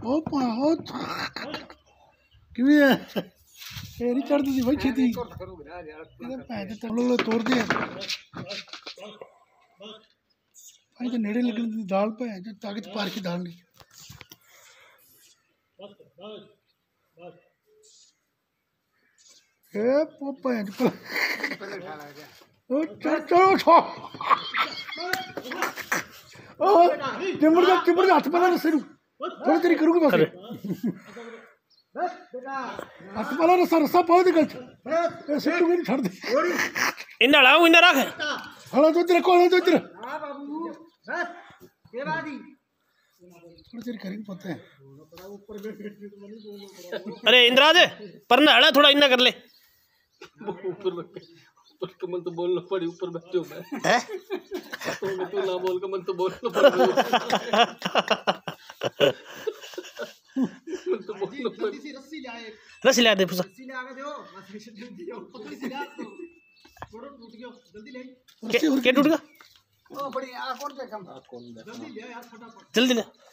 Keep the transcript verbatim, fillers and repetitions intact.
ओ पाओ किਵੇਂ है ਇਹ ਨਹੀਂ ਚੜਦੀ ਸੀ ਬਈ ਛੇਤੀ ਇਹਦੇ ਪੈਸੇ ਤੇ ਤਬਲੇ ਤੋੜਦੇ ਆ ਭਾਈ ਤੇ ਨੇੜੇ ਲੱਗਣ ਦੀ ਦਾਲ ਪੈ ਜੇ ਤਾਕਤ ਪਾਰ ਕੀ ਦਾਲ ਨਹੀਂ ਇਹ ਪੋਪਾ ਹੈ ਉਹ ਚਲੋ ਛੋ ਉਹ ਚਿਮੜ ਦਾ ਚਿਮੜ ਦਾ ਹੱਥ ਪਾ ਲੈ ਸਿਰ थोड़ी देरी करूँगी बस हथ पाला रस्सा रस्सा पाओ दे गल सिट्टू मेरी छड़ दे इन्ना लाओ इन्ना रख हला तो इधर को हला तो इधर हां बाबू बस के बादी थोड़ी देरी करेंगे पता है अरे इंद्राज पर ना हला थोड़ा इन्ना कर ले ऊपर ऊपर का मन तो बोलना पड़ी ऊपर बैठे हो मैं हैं तो मैं तो ना बोल का मन तो बोलना पड़ी मन तो बोलना पड़ी रस्सी ले आए रस्सी ले दे फुसा रस्सी ले आके दो बस जल्दी आओ पतली सी रात तो थोड़ा टूट गया जल्दी ले के के टूट गया ओ बड़ी आ कौन पे कम कौन जल्दी ले यार फटाफट जल्दी ले